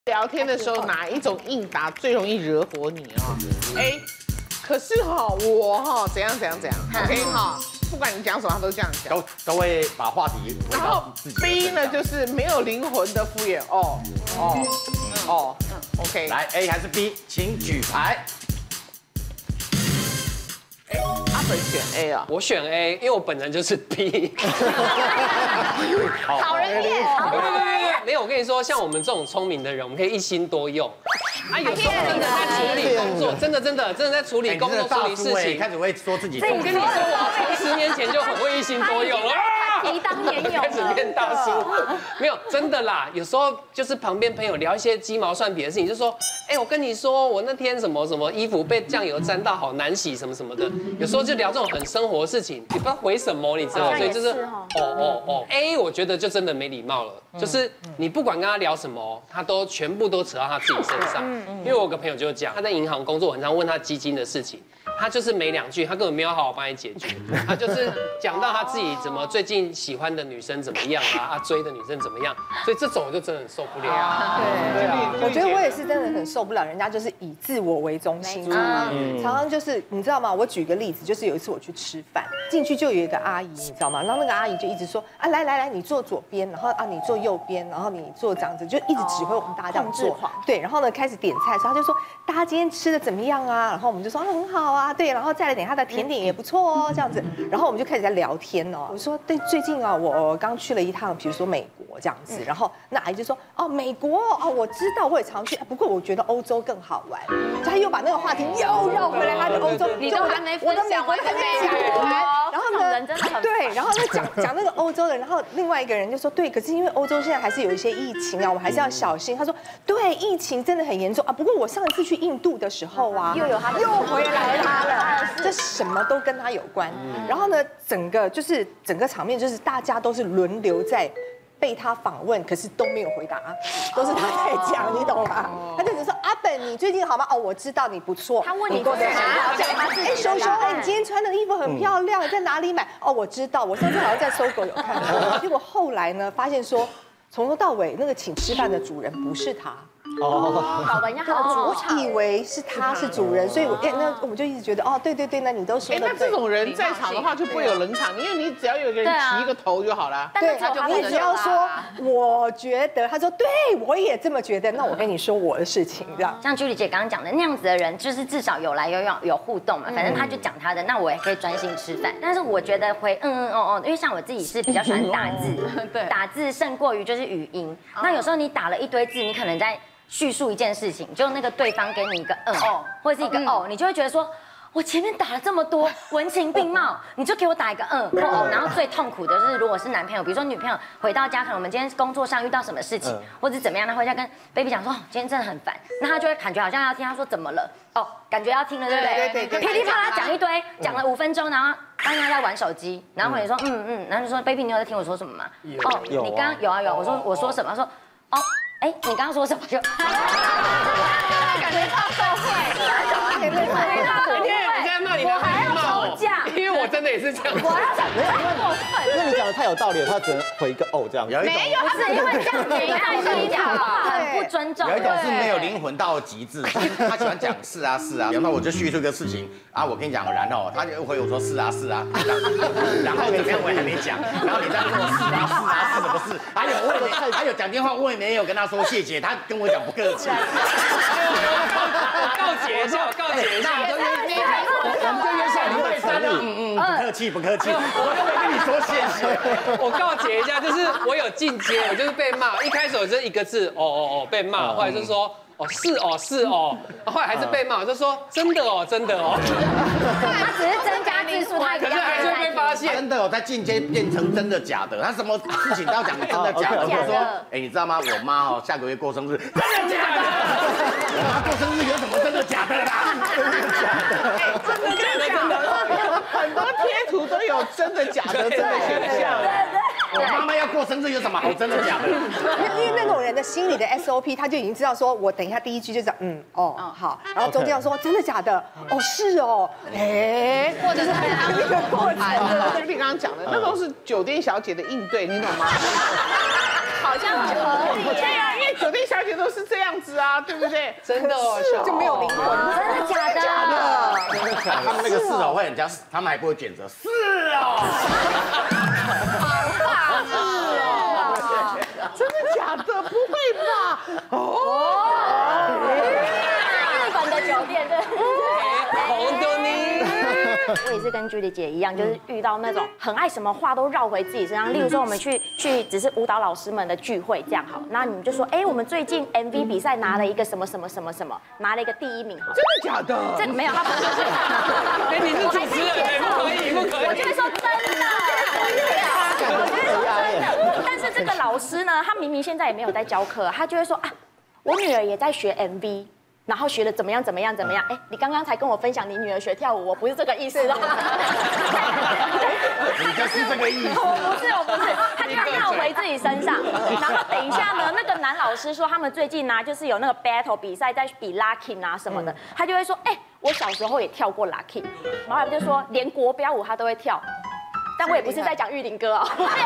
聊天的时候哪一种应答最容易惹火你啊 ？A， 可是我怎样，OK 不管你讲什么，他都这样讲， 都会把话题。 然后 B 呢，就是没有灵魂的敷衍，OK。 来 A 还是 B， 请举牌。 阿本选 A 啊， 我选 A， 因为我本人就是 B。 好人骗， 没有，我跟你说，像我们这种聪明的人，我们可以一心多用。有时候真的在处理工作，真的在处理工作、处理事情， 开始会说自己。 我跟你说，我从10年前就很会一心多用了。 当年有开始变大叔，没有真的啦。有时候就是旁边朋友聊一些鸡毛蒜皮的事情，就说，我跟你说，我那天什么衣服被酱油沾到，好难洗，什么的。有时候就聊这种很生活的事情，你不知道回什么，你知道，所以就是A， 我觉得就真的没礼貌了，就是你不管跟他聊什么，他都全部都扯到他自己身上。因为我有个朋友就是讲，他在银行工作，很常问他基金的事情。他就是没2句，他根本没有好好帮你解决，他就是讲到他自己怎么最近喜欢的女生怎么样啊，追的女生怎么样，所以这种我就真的很受不了。 对，我觉得我也是真的很受不了，人家就是以自我为中心，常常就是你知道吗？我举个例子，就是有一次我去吃饭，进去就有一个阿姨，你知道吗？然后那个阿姨就一直说啊，来，你坐左边，然后啊你坐右边，然后你坐这样子，就一直指挥我们大家这样做。对，然后呢开始点菜的时候，他就说大家今天吃的怎么样啊？然后我们就说很好啊。对，然后再来点他的甜点也不错哦，这样子，然后我们就开始在聊天哦。我说对，最近啊，我刚去了一趟，比如说美国这样子，然后那阿姨就说哦，美国哦，我知道，我也常去，不过我觉得欧洲更好玩。他又把那个话题又绕回来，他的欧洲， 你都还没分享完， 还没讲完，然后呢，对，然后呢讲那个欧洲的，然后另外一个人就说对，可是因为欧洲现在还是有一些疫情啊，我们还是要小心。他说对，疫情真的很严重啊，不过我上一次去印度的时候啊，又回来他了。这什么都跟他有关，然后呢，整个场面就是大家都是轮流在被他访问，可是都没有回答，都是他在讲，你懂吗？他就只说阿本，你最近好吗？哦，我知道你不错。 他问你过得好，讲他自己。 熊，你今天穿的衣服很漂亮，在哪里买？哦，我知道，我上次好像在搜狗有看到。结果后来呢，发现说从头到尾那个请吃饭的主人不是他。 搞得人家他的主场， 我以为是他是主人，所以那我们就一直觉得对，那你都说的对。 那这种人在场的话就不会有冷场，因为你只要有一个人提一个头就好了。 对，你只要说我觉得，他说对我也这么觉得，那我跟你说我的事情，这样。 像Julie姐刚刚讲的那样子的人，就是至少有来有互动嘛，反正他就讲他的，那我也可以专心吃饭。但是我觉得会因为像我自己是比较喜欢打字，打字胜过于就是语音。那有时候你打了一堆字，你可能在叙述一件事情，就那个对方给你一个或者是一个你就会觉得说，我前面打了这么多文情并茂，你就给我打一个或然后最痛苦的是，如果是男朋友，比如说女朋友回到家，可能我们今天工作上遇到什么事情，或者怎么样，他回家跟 baby 讲说，今天真的很烦，那他就会感觉好像要听，他说怎么了？感觉要听了，对不对？对，噼里啪啦讲一堆，讲了5分钟，然后当他在玩手机，然后回你说然后就说 baby 你有在听我说什么吗？你刚刚有啊，我说什么？他说你刚刚说什么？就感觉到社会， 你在骂你男朋友骂我，因为我真的也是这样。 我要讲太过分， 因为你讲的太有道理了，他只能回一个这样。 没有，不是因为这样子，爱跟你讲很不尊重。 有一种是没有灵魂到极致，他喜欢讲是啊，然后我就叙述一个事情啊，我跟你讲，然后他就回我说是啊，然后怎么样我也还没讲，然后你在跟我是啊，是的不是？还有讲电话我也没有跟他说谢谢，他跟我讲不客气。 我告解一下， 我们就约下礼拜3，不客气，我都没跟你说谢谢。 我告解一下，就是我有进阶，我就是被骂，一开始我就一个字被骂，后来就说是哦，后来还是被骂，我就说真的哦。 他只是增加字数，他可是还是会被发现。 真的在进阶变成真的假的，他什么事情都要讲真的假的。我说，你知道吗？我妈下个月过生日，真的假的？我妈过生日有什么真的假的啦？ 真的假的，很多贴图都有真的假的这个选项。 我妈妈要过生日有什么好真的假的？ 因为那种人的心里的 SOP， 他就已经知道说，我等一下第一句就讲好，然后中间要说真的假的，是哦， 或者是一个过程。就是你刚刚讲的，那都是酒店小姐的应对，你懂吗？ 好像可以。 对啊，因为酒店小姐都是这样子啊，对不对？ 真的哦， 就没有灵魂， 真的假的？ 他们那个是哦会很讲，他们还不会卷舌，是哦。 真的假的？不会吧？ 日本的酒店，对。 红豆泥。 我也是跟 Judy 姐一样，就是遇到那种很爱什么话都绕回自己身上。例如说，我们去只是舞蹈老师们的聚会这样好，那你们就说，哎，我们最近 MV 比赛拿了一个什么什么什么什么，拿了一个第1名好。 真的假的？ 这没有，他不是。 哎，你是主持人，不可以，不可以。 我就会说真的，我就会说真的。但是这个老师呢，他明明现在也没有在教课，他就会说啊，我女儿也在学 MV。然后学的怎么样？哎，你刚刚才跟我分享你女儿学跳舞，我不是这个意思的。 你就是这个意思。 我不是，他就要绕回自己身上。然后等一下呢，那个男老师说他们最近呢，就是有那个 battle 比赛，在比 locking 啊什么的，他就会说，哎，我小时候也跳过 locking， 然后他就说连国标舞他都会跳。但我也不是在讲玉林哥哦。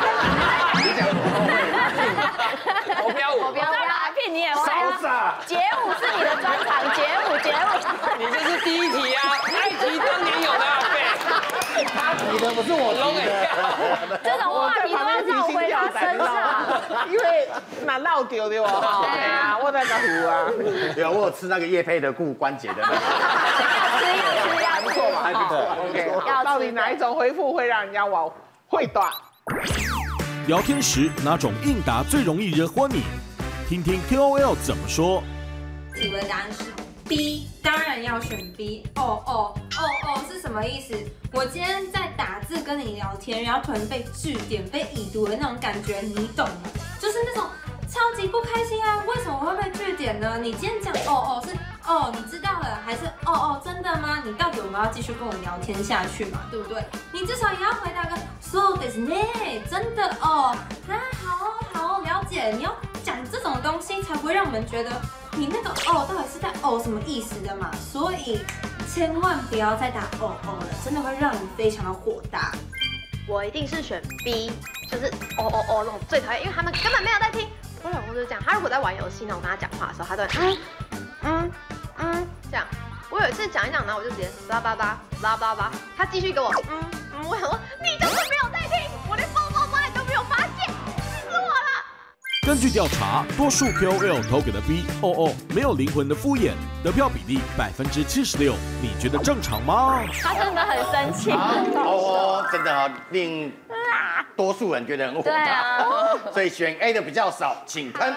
国标舞， locking 你也会啊？街舞是你的专长，街舞。 你就是第一题啊，埃及当年有的阿贝。 他提的不是我弄的。 这种话题都要绕回他身上， 因为那绕丢的哦。对啊，我在个湖啊。 有，我有吃那个业配的固关节的。 要不错嘛，还不错。OK， 到底哪一种回复会让人家往会短？ 聊天时哪种应答最容易惹火你？听听 KOL 怎么说。 我的答案是 B， 当然要选 B。哦是什么意思？我今天在打字跟你聊天，然后突然被句点、被已读的那种感觉，你懂吗？就是那种超级不开心啊！为什么会被句点呢？你今天讲是你知道了，还是真的吗？你到底有没有要继续跟我聊天下去嘛？对不对？你至少也要回答个 so this 呢，真的好了解。你要讲这种东西，才不会让我们觉得你那个到底是在什么意思的嘛？所以千万不要再打了，真的会让你非常的火大。 我一定是选 B， 就是那种最讨厌，因为他们根本没有在听。我老公就是这样，他如果在玩游戏呢，我跟他讲话的时候，他都会这样。我有一次讲一讲呢，我就直接叭叭叭，他继续给我我想说你就是没有在听，我连叭你都没有发现，气死我了。 根据调查，多数 KOL 投给的 B 没有灵魂的敷衍，得票比例76%，你觉得正常吗？ 他真的很生气。 真的令多数人觉得很火大，所以选 A 的比较少，请喷。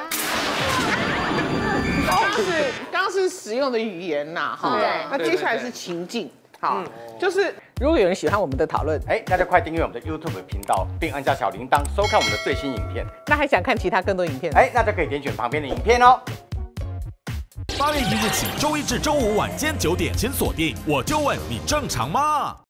刚刚是实用的语言呐， 对。 那接下来是情境，好，就是如果有人喜欢我们的讨论， 那就快订阅我们的 YouTube 频道，并按下小铃铛，收看我们的最新影片。 那还想看其他更多影片？ 那就可以点选旁边的影片哦。 8月1日起，周一至周五晚间9点，请锁定《我就问你正常吗》。